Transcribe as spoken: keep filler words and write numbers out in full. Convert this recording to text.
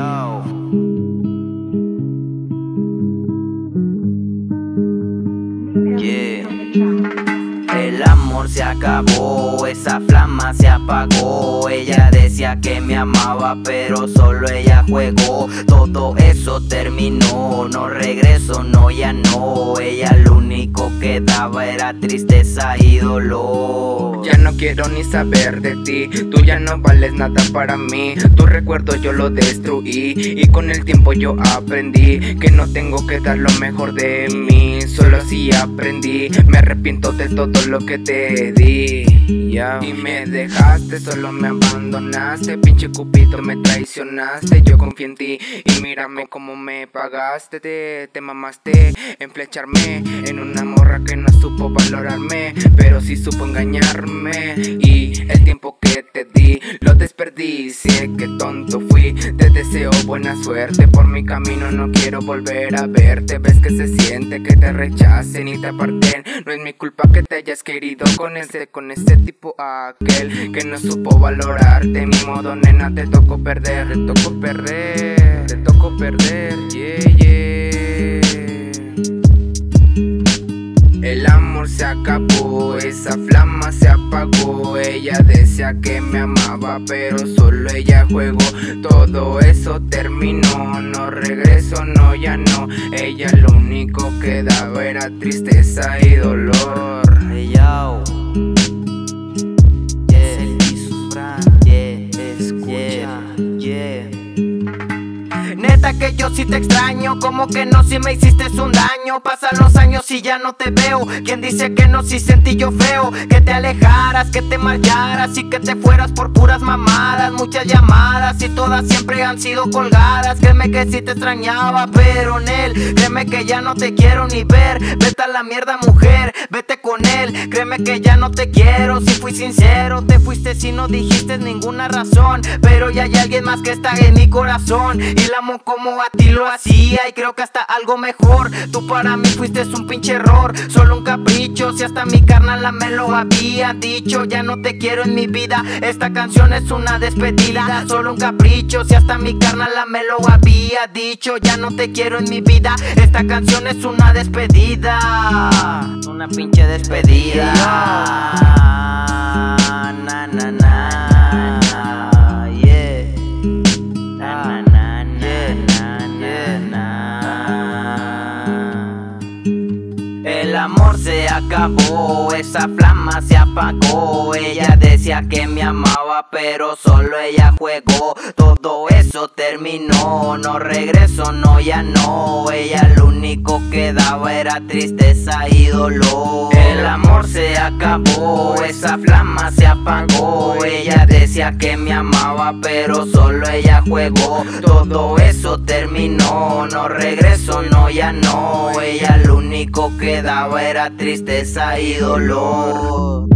yo. Yeah. El amor se acabó, esa flama se apagó. Ella decía que me amaba, pero solo ella juegó. Todo eso terminó, no regreso, no, ya no. Ella lo único que daba era tristeza y dolor. Ya no quiero ni saber de ti, tú ya no vales nada para mí. Tu recuerdo yo lo destruí y con el tiempo yo aprendí que no tengo que dar lo mejor de mí. Solo así aprendí, me arrepiento de todo lo que te di, yeah. Y me dejaste, solo me abandonaste. Pinche Cupido, me traicionaste. Yo confié en ti y mírame cómo me pagaste. Te, te mamaste en flecharme en una morra que no supo valorarme, pero sí supo engañarme. Y el tiempo que te di lo desperdicié, qué tonto fui. Te deseo buena suerte, por mi camino no quiero volver a verte. Ves que se siente que te rechacen y te aparten. No es mi culpa que te hayas querido con ese, con ese tipo aquel que no supo valorarte. Mi modo, nena, te tocó perder, te tocó perder, te tocó perder, yeah, yeah. El amor se acabó, esa flama se apagó. Ella decía que me amaba, pero solo ella juegó. Todo eso terminó, no regreso, no, ya no. Ella lo único que daba era tristeza y dolor. Hey yo, yeah, Jesus Brand, yeah, escucha, yeah. Neta que yo sí te extraño, como que no, si me hiciste un daño. Pasan los años y ya no te veo. ¿Quién dice que no, si sentí yo feo? Que te alejaras, que te marcharas y que te fueras por puras mamadas. Muchas llamadas y todas siempre han sido colgadas. Créeme que sí te extrañaba, pero en él, créeme que ya no te quiero ni ver. Vete a la mierda, mujer, vete con él. Créeme que ya no te quiero, si fui sincero. Te fuiste si no dijiste ninguna razón, pero ya hay alguien más que está en mi corazón. Y la amo como a ti lo hacía, y creo que hasta algo mejor. Tú para mí fuiste un pinche error, solo un capricho. Si hasta mi carnal me lo había dicho. Ya no te quiero en mi vida, esta canción es una despedida. Solo un capricho, si hasta mi carnal me lo había dicho. Ya no te quiero en mi vida, esta canción es una despedida. Una pinche despedida. Na na na, yeah. Na na na, yeah, na na na. El amor se acabó, esa flama se apagó. Ella decía que me amaba, pero solo ella juegó. Todo eso terminó, no regreso, no, ya no. Ella lo único que daba era tristeza y dolor. El amor se acabó, esa flama se apagó. Ella decía que me amaba, pero solo ella juegó. Todo eso terminó, no regreso, no, ya no. Ella lo único que daba era tristeza y dolor.